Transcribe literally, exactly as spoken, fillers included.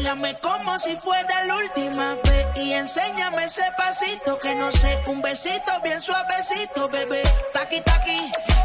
Bailame como si fuera la última vez y enséñame ese pasito que no sé, un besito bien suavecito, bebé. Taqui, taqui.